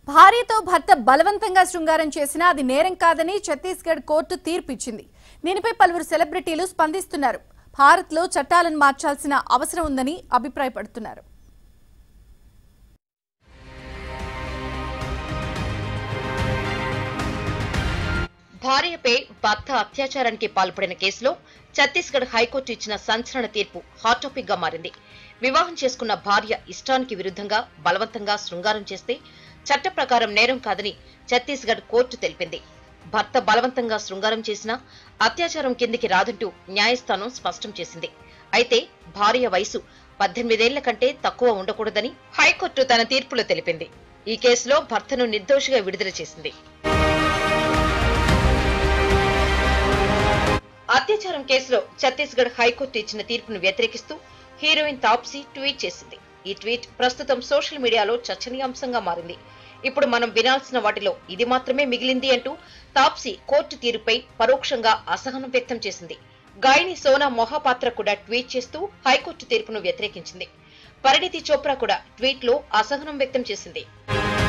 భార్యతో భర్త బలవంతంగా శృంగారం చేసినా అది నేరం కాదని ఛత్తీస్గఢ్ కోర్టు తీర్పు ఇచ్చింది. దీనిపై పలువురు సెలబ్రిటీలు స్పందిస్తున్నారు. భారత్లో చట్టాలను మార్చాల్సిన అవసరం ఉందని అభిప్రాయపడుతున్నారు. భార్యపై భర్త అత్యాచారానికి పాల్పడిన కేసులో ఛత్తీస్గఢ్ హైకోర్టు ఇచ్చిన సంచలన తీర్పు హాట్ టాపిక్ గా మారింది. వివాహం చేసుకున్న భార్య ఇష్టానికి విరుద్ధంగా బలవంతంగా శృంగారం చేస్తే చట్ట ప్రకారం నేరం కాదని ఛత్తీస్గఢ్ కోర్టు తెలిపింది. భర్త బలవంతంగా శృంగారం చేసినా అత్యాచారం కిందికి రాదంటూ న్యాయస్థానం స్పష్టం చేసింది. అయితే భార్య వయసు 18 ఏళ్ల కంటే తక్కువ ఉండకూడదని హైకోర్టు తన తీర్పులో తెలిపింది. ఈ కేసులో భర్తను నిర్దోషిగా విడుదల చేసింది. అత్యాచారం కేసులో ఛత్తీస్గఢ్ హైకోర్టు ఇచ్చిన తీర్పును వ్యతిరేకిస్తూ హీరోయిన్ తాప్సీ ట్వీట్ చేసింది. ఈ ట్వీట్ ప్రస్తుతం సోషల్ మీడియాలో చర్చనీయాంశంగా మారింది. ఇప్పుడు మనం వినాల్సిన వాటిలో ఇది మాత్రమే మిగిలింది అంటూ తాప్సీ కోర్టు తీరుపై పరోక్షంగా అసహనం వ్యక్తం చేసింది. గాయని సోనా మొహాపాత్ర కూడా ట్వీట్ చేస్తూ హైకోర్టు తీర్పును వ్యతిరేకించింది. పరిణీతి చోప్రా కూడా ట్వీట్ లో అసహనం వ్యక్తం చేసింది.